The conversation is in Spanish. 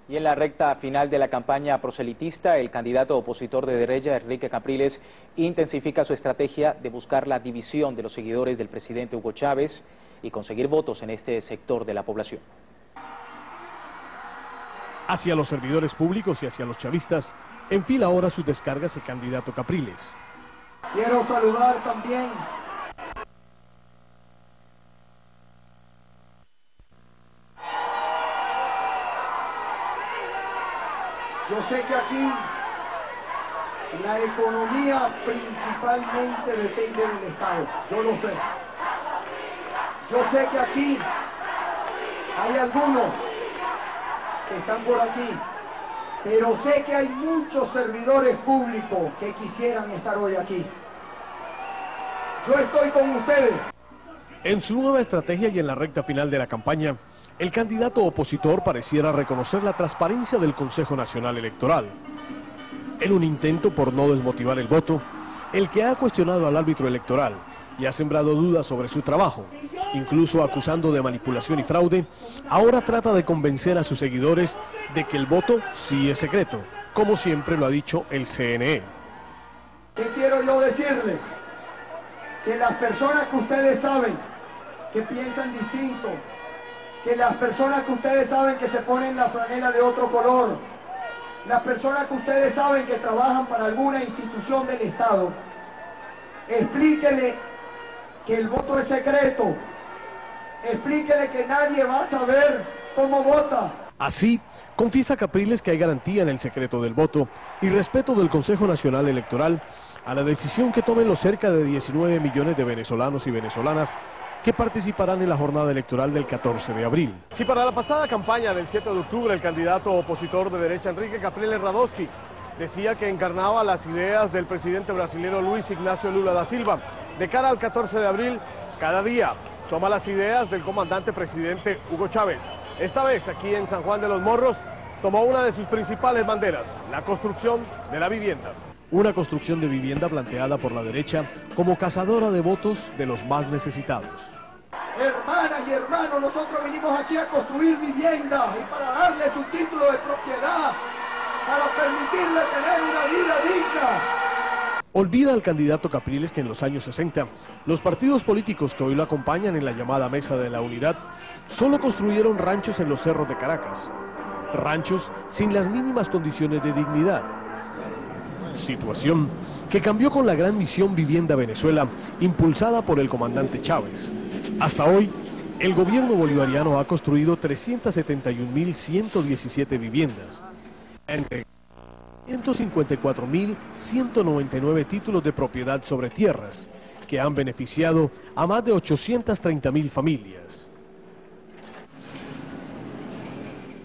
Y en la recta final de la campaña proselitista, el candidato opositor de derecha, Enrique Capriles, intensifica su estrategia de buscar la división de los seguidores del presidente Hugo Chávez y conseguir votos en este sector de la población. Hacia los servidores públicos y hacia los chavistas, enfila ahora sus descargas el candidato Capriles. Quiero saludar también yo sé que aquí la economía principalmente depende del Estado, yo lo sé. Yo sé que aquí hay algunos que están por aquí, pero sé que hay muchos servidores públicos que quisieran estar hoy aquí. Yo estoy con ustedes. En su nueva estrategia y en la recta final de la campaña, el candidato opositor pareciera reconocer la transparencia del Consejo Nacional Electoral. En un intento por no desmotivar el voto, el que ha cuestionado al árbitro electoral y ha sembrado dudas sobre su trabajo, incluso acusando de manipulación y fraude, ahora trata de convencer a sus seguidores de que el voto sí es secreto, como siempre lo ha dicho el CNE. ¿Qué quiero yo decirle? Que las personas que ustedes saben que piensan distinto, que las personas que ustedes saben que se ponen la franela de otro color, las personas que ustedes saben que trabajan para alguna institución del Estado, explíquenle que el voto es secreto, explíquenle que nadie va a saber cómo vota. Así, confiesa Capriles que hay garantía en el secreto del voto y respeto del Consejo Nacional Electoral a la decisión que tomen los cerca de 19 millones de venezolanos y venezolanas que participarán en la jornada electoral del 14 de abril. Si para la pasada campaña del 7 de octubre el candidato opositor de derecha Enrique Capriles Radosky decía que encarnaba las ideas del presidente brasileño Luis Ignacio Lula da Silva, de cara al 14 de abril, cada día toma las ideas del comandante presidente Hugo Chávez. Esta vez, aquí en San Juan de los Morros, tomó una de sus principales banderas, la construcción de la vivienda. Una construcción de vivienda planteada por la derecha como cazadora de votos de los más necesitados. Hermanas y hermanos, nosotros vinimos aquí a construir viviendas y para darle su título de propiedad, para permitirle tener una vida digna. Olvida al candidato Capriles que en los años 60, los partidos políticos que hoy lo acompañan en la llamada Mesa de la Unidad, solo construyeron ranchos en los cerros de Caracas. Ranchos sin las mínimas condiciones de dignidad. Situación que cambió con la gran misión Vivienda Venezuela, impulsada por el comandante Chávez. Hasta hoy, el gobierno bolivariano ha construido 371.117 viviendas, entre 154.199 títulos de propiedad sobre tierras, que han beneficiado a más de 830.000 familias.